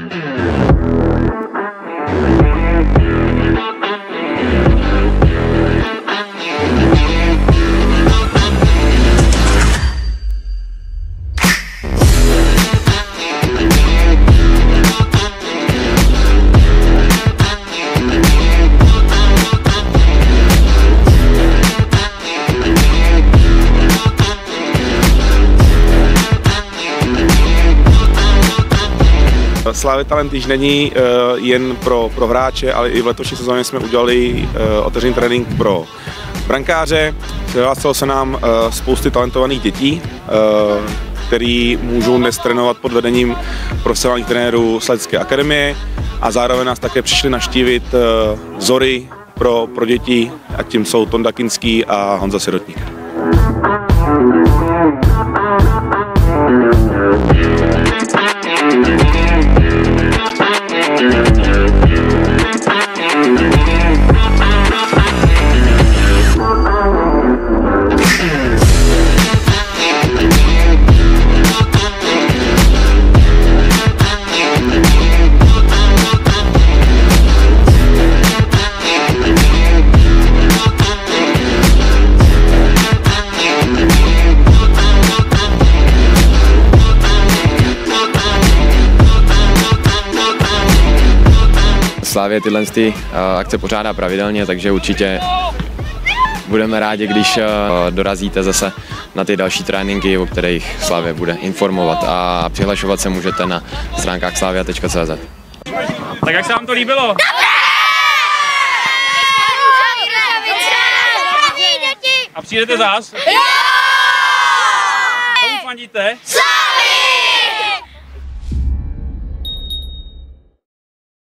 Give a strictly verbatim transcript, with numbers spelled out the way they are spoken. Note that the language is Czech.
Slávy Talent již není uh, jen pro, pro hráče, ale i v letošní sezóně jsme udělali uh, otevřený trénink pro brankáře. Přihlásilo se nám uh, spousty talentovaných dětí, uh, který můžou dnes trénovat pod vedením profesionálních trenérů Slavické akademie a zároveň nás také přišli navštívit uh, vzory pro, pro děti, a tím jsou Tonda Kinský a Honza Sirotník. Slavie tyhle ty akce pořádá pravidelně, takže určitě budeme rádi, když dorazíte zase na ty další tréninky, o kterých Slavie bude informovat, a přihlašovat se můžete na stránkách slavia tečka cé zet. Tak jak se vám to líbilo? A přijdete zás? Jo! Komu fandíte?